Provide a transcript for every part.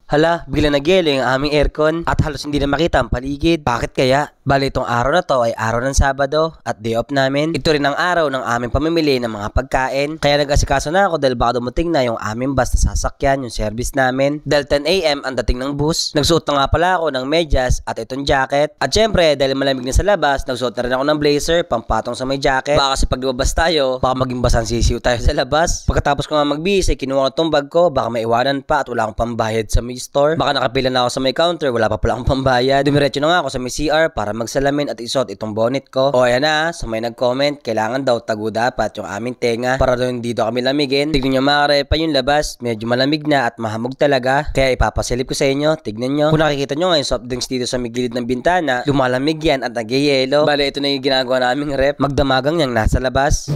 Hala, bigla nagyelo yung aming aircon at halos hindi na makita ang paligid. Bakit kaya? Bali itong araw na to ay araw ng Sabado at day off namin. Ito rin ang araw ng aming pamimili ng mga pagkain. Kaya nag-asikaso na ako dahil baka dumating na yung aming bus na sasakyan, yung service namin. Dahil 10 AM ang dating ng bus. Nagsuot na nga pala ako ng medyas at itong jacket. At syempre, dahil malamig na sa labas, nagsuot na rin ako ng blazer, pampatong sa may jacket. Baka kasi pag lumabas tayo, baka maging basang sisiw tayo sa labas. Pagkatapos ko nga magbihis, ay kinuha ko itong bag ko, baka maiwanan pa at wala akong pambayad sa may store. Baka nakapila na ako sa may counter, wala pa pala akong pambayad. Dumiretso na nga ako sa may CR para magsalamin at isuot itong bonnet ko. O ayan na, sa may nag-comment, kailangan daw tago dapat yung aming tenga para daw hindi daw kami lamigin. Tignan nyo mga karepa yung labas, medyo malamig na at mahamog talaga. Kaya ipapasilip ko sa inyo, tignan nyo. Kung nakikita nyo nga yung soft drinks dito sa may gilid ng bintana, lumalamig yan at nagyayelo. Bale, ito na yung ginagawa naming rep, magdamagang yang nasa labas.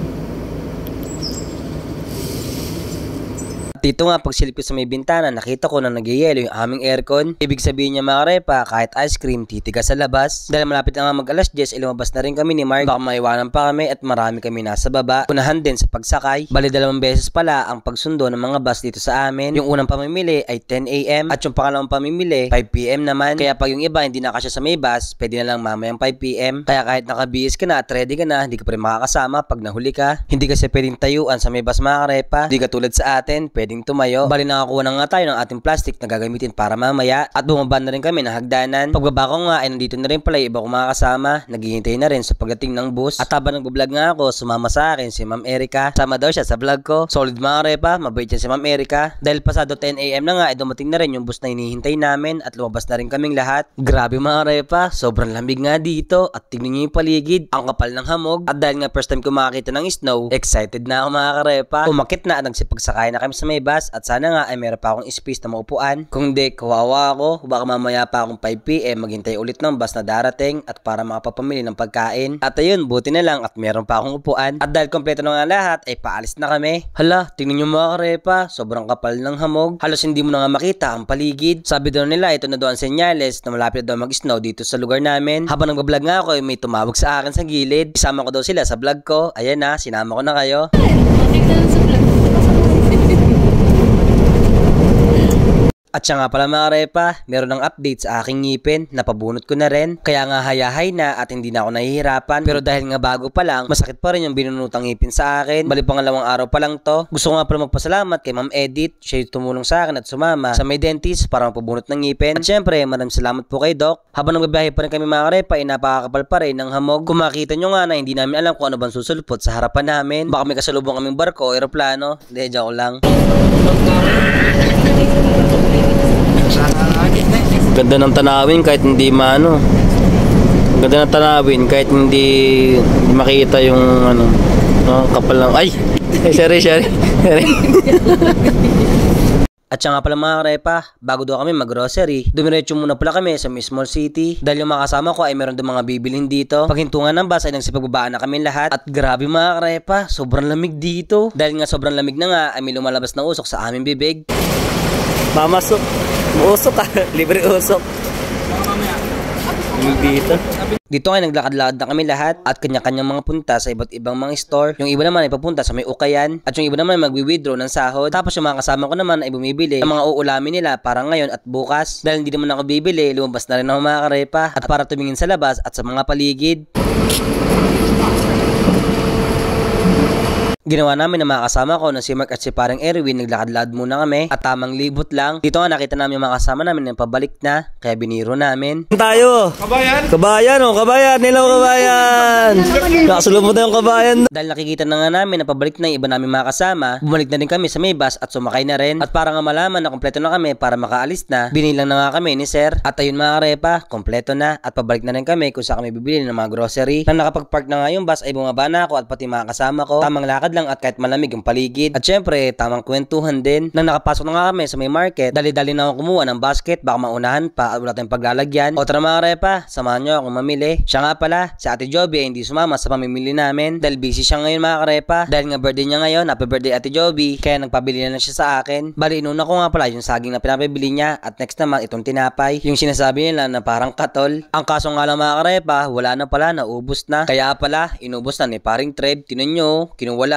Dito nga pagsilip ko sa may bintana, nakita ko na nagyayelo yung aming aircon. Ibig sabihin niya mga repa, kahit ice cream titigas sa labas. Dahil malapit na nga mag alas 10, lumabas na rin kami ni Mark. Baka maiwanan pa kami at marami kami nasa baba. Unahan din sa pagsakay. Bali 2 beses pala ang pagsundo ng mga bus dito sa amin. Yung unang pamimili ay 10 AM at yung pangalawang pamimili 5 PM naman. Kaya pag yung iba hindi nakasya sa may bus, pwede na lang mamayang 5 PM. Kaya kahit nakabihis ka na at ready ka na, hindi ka pa rin makakasama pag nahuli ka. Hindi kasi pwedeng tayuan sa may bus mga repa. Hindi katulad sa atin, pwedeng tumayo. Bali nakakuha na nga tayo ng ating plastic na gagamitin para mamaya at bumaba na rin kami ng hagdanan. Pagbaba ko nga ay nandito na rin pala yung iba kong mga kasama, naghihintay na rin sa pagdating ng bus. At habang nagbablog nga ako, sumama sa akin si Ma'am Erica. Sama daw siya sa vlog ko. Solid mga repa, mabait yan si Ma'am Erica. Dahil pasado 10 AM na nga ay dumating na rin yung bus na hinihintay namin at lumabas na rin kaming lahat. Grabe mga repa, sobrang lamig nga dito at tignan nyo yung paligid, ang kapal ng hamog. At dahil nga first time ko makakita ng snow, excited na ako mga karepa. Umakit na at nagsipagsakay na kami sa may bus at sana nga ay meron pa akong space na maupuan. Kung di, kawawa ako, baka mamaya pa akong 5 PM maghintay ulit ng bus na darating at para makapapamili ng pagkain. At ayun, buti na lang at meron pa akong upuan. At dahil kompleto na nga lahat, ay paalis na kami. Hala, tingnan nyo mga karepa, sobrang kapal ng hamog. Halos hindi mo na nga makita ang paligid. Sabi daw nila, ito na daw ang senyales na malapit daw mag-snow dito sa lugar namin. Habang nagbablog nga ako, may tumawag sa akin sa gilid. Isama ko daw sila sa vlog ko. Ayan na, sinama ko na kayo. At siya nga pala mga repa, meron ng update sa aking ngipin, napabunot ko na rin. Kaya nga hayahay na at hindi na ako nahihirapan. Pero dahil nga bago pa lang, masakit pa rin yung binunutang ngipin sa akin. Bali pangalawang araw pa lang to. Gusto ko nga pala magpasalamat kay Ma'am Edith. Siya yung tumulong sa akin at sumama sa may dentist para mapabunot ng ngipin. At syempre, maraming salamat po kay Doc. Habang nagbabiyahe pa rin kami mga repa, ay napakakapal pa rin ng hamog. Kung makita nyo nga na hindi namin alam kung ano bang susulpot sa harapan namin. Baka may kasalubong kaming barko o aeroplano. Hindi, joke lang. Ganda ng tanawin kahit hindi maano. Ganda ng tanawin kahit hindi makita yung ano, kapal lang. Ay, sorry. At siya nga pala mga karepa, bago daw kami mag-grocery, dumiretso muna pala kami sa may small city. Dahil yung mga kasama ko ay meron doon mga bibilhin dito. Paghintungan ng bus ay nagsipagbabaan na kami lahat. At grabe mga karepa, sobrang lamig dito. Dahil nga sobrang lamig na nga ay may lumalabas na usok sa aming bibig. Mamasok, usok ka, libre usok. Dito nga naglakad-lakad na kami lahat at kanya-kanyang mga punta sa iba't ibang mga store. Yung iba naman ay papunta sa may ukayan at yung iba naman ay magwi-withdraw ng sahod. Tapos yung mga kasama ko naman ay bumibili ng mga uulamin nila para ngayon at bukas. Dahil hindi naman ako bibili, lumabas na rin ako mga karepa at para tumingin sa labas at sa mga paligid. Ginawa namin ng mga kasama ko na si Mark at si parang Erwin, naglakad-lakad muna kami at tamang libot lang. Dito nga nakita namin yung mga kasama namin na pabalik na, kaya biniro namin. Tayo! Kabayan! Kabayan! Kabayan! Hello kabayan! Nakasulubot na yung kabayan. Dahil nakikita na nga namin na pabalik na yung iba namin mga kasama, bumalik na rin kami sa may bus at sumakay na rin. At para nga malaman na kompleto na kami para makaalis na, binilang na nga kami ni Sir. At ayun mga karepa, kompleto na at pabalik na rin kami kung saan kami bibili ng mga grocery. Nang nakapag-park na nga yung bus ay bumaba na ako at pati mga kasama ko. Tamang lakad lang at kahit malamig yung paligid. At syempre, tamang kwentuhan din. Nang nakapasok na nga kami sa may market, dali-dali na ako kumuha ng basket, baka maunahan pa at wala tayong paglalagyan. O tara mga repa, samahan nyo akong mamili. Siya nga pala, si Ate Joby ay hindi sumama sa pamimili namin dahil busy siya ngayon mga karepa. Dahil nga birthday niya ngayon, happy birthday Ate Joby, kaya nagpabili na lang siya sa akin. Bali, inuna ko nga pala yung saging na pinapabili niya at next naman itong tinapay. Yung sinasabi nila na parang katol. Ang kaso nga lang mga karepa, wala na pala, naubos na. Kaya pala, inubos na ni paring Trev. Tinan nyo, kinuha lahat.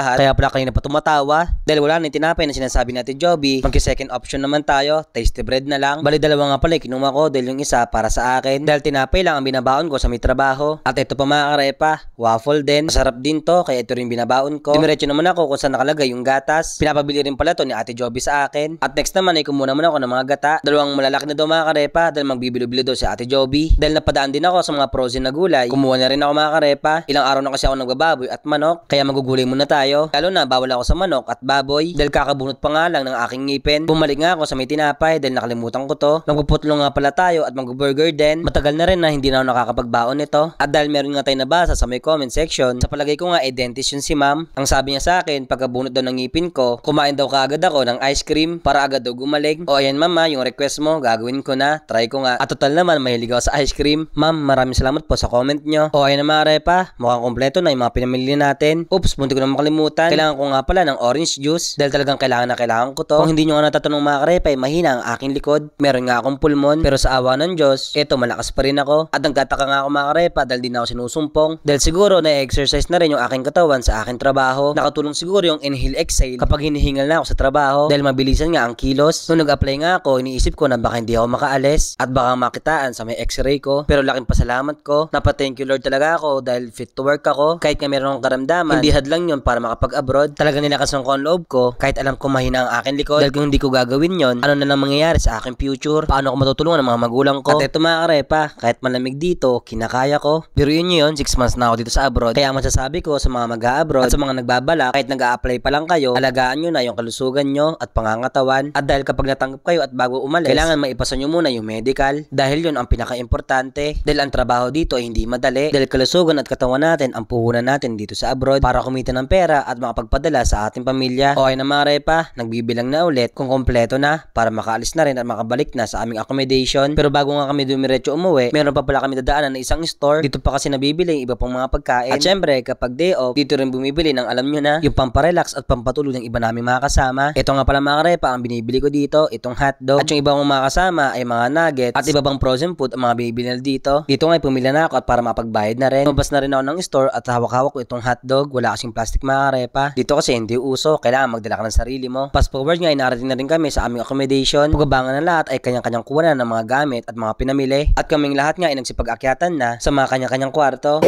lahat. Kaya pala kanina pa tumatawa. Dahil wala na yung tinapay na sinasabi natin Joby. Magki-second option naman tayo. Tasty bread na lang. Bali dalawa nga pala kinuha ko dahil yung isa para sa akin. Dahil tinapay lang ang binabaon ko sa may trabaho. At ito pa mga karepa, waffle din. Masarap din to kaya ito rin binabaon ko. Dimiretso naman ako kung saan nakalagay yung gatas. Pinapabili rin pala to ni Ate Joby sa akin. At next naman ay kumuha naman ako ng mga gata. Dalawang malalaki na daw mga karepa dahil magbibilo-bilo daw si Ate Joby. Dahil napadaan din ako sa mga frozen na gulay. Kumuha na rin ako mga karepa. Ilang araw na kasi ako nagbababoy at manok. Kaya magugulay muna tayo. Lalo na bawal ako sa manok at baboy. Dahil kakabunot pa nga lang ng aking ngipin. Bumalik nga ako sa may tinapay dahil nakalimutan ko to. Magpuputlo nga pala tayo at mag-burger din. Matagal na rin na hindi na ako nakakapagbaon nito. At dahil meron nga tayo nabasa sa may comment section, sa palagay ko nga dentist yun si ma'am. Ang sabi niya sa akin, pagkabunot daw ng ngipin ko, kumain daw kaagad ako ng ice cream para agad daw gumaling. O ayan mama, yung request mo, gagawin ko na. Try ko nga. At total naman, mahilig ako sa ice cream. Ma'am, maraming salamat po sa comment nyo. O ayan na mga repa, mukhang kompleto na yung mga pinamili natin. Oops, bunti ko na makalimutan. Kailangan ko nga pala ng orange juice dahil talagang kailangan na kailangan ko to. Kung hindi nyo nga natatanong mga karepa, mahina ang aking likod. Meron nga akong pulmon, pero sa awa ng Diyos, eto malakas pa rin ako. At nagtataka nga ako mga karepa dahil di na ako sinusumpong. Dahil siguro na-exercise na rin yung aking katawan sa aking trabaho. Nakatulong siguro yung inhale-exhale kapag hinihingal na ako sa trabaho dahil mabilisan nga ang kilos. Nung nag-apply nga ako, iniisip ko na baka hindi ako makaalis at baka makitaan sa may x-ray ko. Pero laking pasalamat ko. Napa-thank you Lord talaga ako dahil fit to work ako. Kahit nga meron akong karamdaman, hindi hadlang yun para makapag-abroad. Talagang nilakasan ko ang loob ko kahit alam ko mahina ang aking likod. Dahil kung hindi ko gagawin yon, ano na lang mangyayari sa aking future? Paano ako matutulungan ng mga magulang ko? At eto mga karepa, kahit malamig dito, kinakaya ko. Pero yun 6 months na ako dito sa abroad. Kaya masasabi ko sa mga mag-a-abroad at sa mga nagbabalak, kahit nag-a-apply pa lang kayo, alagaan nyo na yung kalusugan nyo at pangangatawan. At dahil kapag natanggap kayo at bago umalis, kailangan maipasa nyo muna yung medical. Dahil yun ang pinaka-importante. Dahil ang trabaho dito ay hindi madali. Dahil kalusugan at katawan natin ang puhunan natin dito sa abroad para kumita ng pera at makapagpadala sa ating pamilya. O ay na mga repa, nagbibilang na ulit kung kompleto na para makaalis na rin at makabalik na sa aming accommodation. Pero bago nga kami dumiretso umuwi, meron pa pala kami dadaanan na isang store. Dito pa kasi nabibili yung iba pang mga pagkain. At syempre, kapag day off, dito rin bumibili ng alam nyo na, yung pamparelax at pampatulog ng iba namin mga kasama. Ito nga pala mga repa, ang binibili ko dito, itong hotdog. At yung iba kong mga kasama ay mga nuggets at iba pang frozen food ang mga binibili na dito. Dito nga pumila na ako at para mapagbayad na rin. Lumabas na rin ako ng store at hawak-hawak ko itong hotdog. Wala kasing plastic mga repa. Dito kasi hindi uso, kailangan magdala ka ng sarili mo. Fast forward nga, inarating na rin kami sa aming accommodation. Pagkabangan ng lahat ay kanyang-kanyang kuha na ng mga gamit at mga pinamili. At kaming lahat nga ay nagsipag-akyatan na sa mga kanya-kanyang kwarto.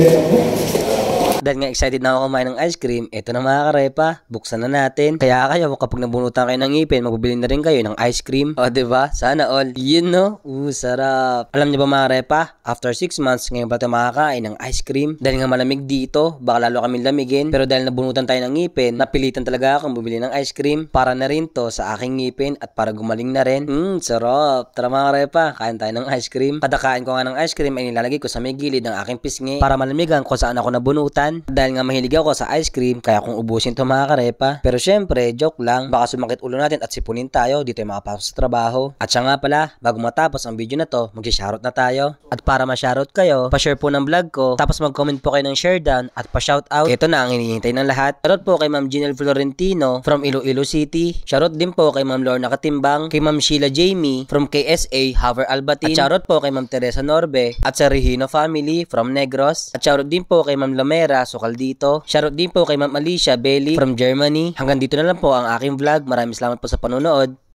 Dahil nga excited na ako kumain ng ice cream, eto na mga karepa, buksan na natin. Kaya kayo, kapag nabunutan kayo ng ngipin, magbibili na rin kayo ng ice cream. O diba? Sana all. Yun no? Sarap. Alam niyo ba mga karepa, after 6 months, ngayon pa tayo makakain ng ice cream. Dahil nga malamig dito, baka lalo kami lamigin. Pero dahil nabunutan tayo ng ngipin, napilitan talaga akong bumili ng ice cream para na rin to sa aking ngipin at para gumaling na rin. Sarap. Tara mga karepa, kain tayo ng ice cream. Kada kain ko nga ng ice cream ay nilalagay ko sa may gilid ng aking pisngi para malamigan kung saan ako nabunutan. Dahil nga mahilig ako sa ice cream, kaya kung ubusin to mga karepa. Pero syempre, joke lang, baka sumakit ulo natin at sipunin tayo, di tayo makapasok sa trabaho. At siya nga pala, bago matapos ang video na to, mag-shoutout na tayo. At para ma-shoutout kayo, pa-share po ng vlog ko, tapos mag-comment po kayo ng share down at pa-shoutout. Ito na ang hinihintay ng lahat. Shoutout po kay Ma'am Ginel Florentino from Iloilo City. Shoutout din po kay Ma'am Lorna Katimbang, kay Ma'am Sheila Jamie from KSA Haver Albatin. At shoutout po kay Ma'am Teresa Norbe at sa Regino family from Negros. At shoutout din po kay Ma'am Lamera Sukal dito. Shoutout din po kay Ma'am Alicia Belly from Germany. Hanggang dito na lang po ang aking vlog. Maraming salamat po sa panonood.